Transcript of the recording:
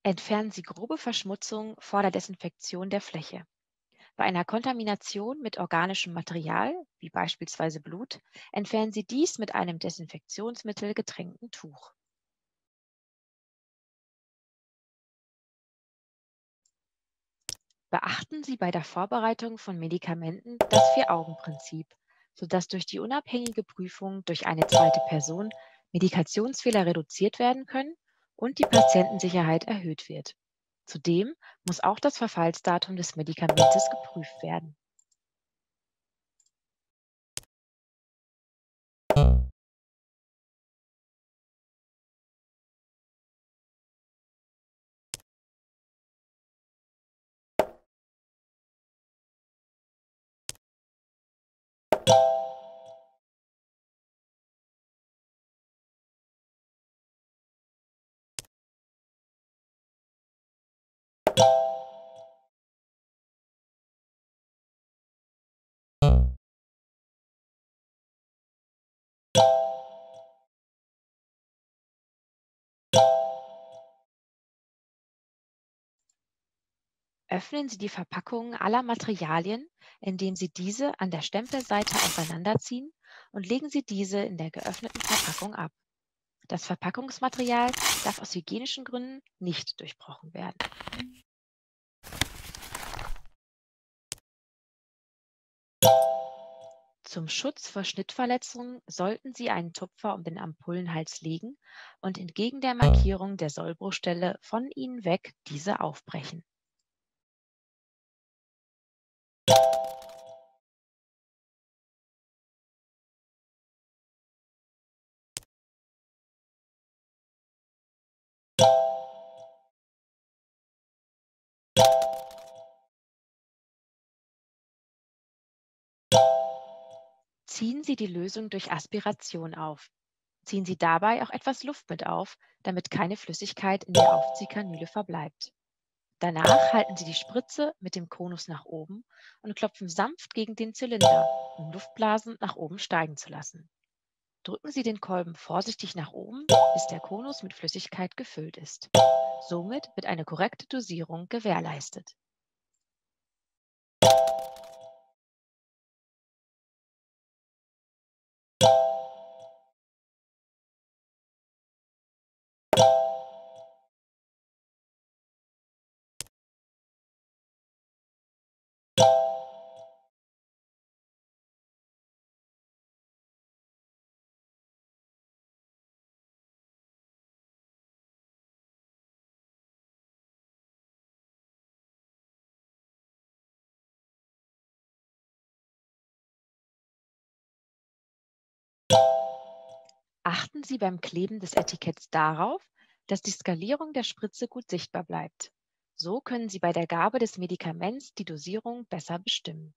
Entfernen Sie grobe Verschmutzung vor der Desinfektion der Fläche. Bei einer Kontamination mit organischem Material, wie beispielsweise Blut, entfernen Sie dies mit einem Desinfektionsmittel getränkten Tuch. Beachten Sie bei der Vorbereitung von Medikamenten das Vier-Augen-Prinzip, sodass durch die unabhängige Prüfung durch eine zweite Person Medikationsfehler reduziert werden können und die Patientensicherheit erhöht wird. Zudem muss auch das Verfallsdatum des Medikamentes geprüft werden. Öffnen Sie die Verpackungen aller Materialien, indem Sie diese an der Stempelseite auseinanderziehen und legen Sie diese in der geöffneten Verpackung ab. Das Verpackungsmaterial darf aus hygienischen Gründen nicht durchbrochen werden. Zum Schutz vor Schnittverletzungen sollten Sie einen Tupfer um den Ampullenhals legen und entgegen der Markierung der Sollbruchstelle von ihnen weg diese aufbrechen. Ziehen Sie die Lösung durch Aspiration auf. Ziehen Sie dabei auch etwas Luft mit auf, damit keine Flüssigkeit in der Aufziehkanüle verbleibt. Danach halten Sie die Spritze mit dem Konus nach oben und klopfen sanft gegen den Zylinder, um Luftblasen nach oben steigen zu lassen. Drücken Sie den Kolben vorsichtig nach oben, bis der Konus mit Flüssigkeit gefüllt ist. Somit wird eine korrekte Dosierung gewährleistet. Achten Sie beim Kleben des Etiketts darauf, dass die Skalierung der Spritze gut sichtbar bleibt. So können Sie bei der Gabe des Medikaments die Dosierung besser bestimmen.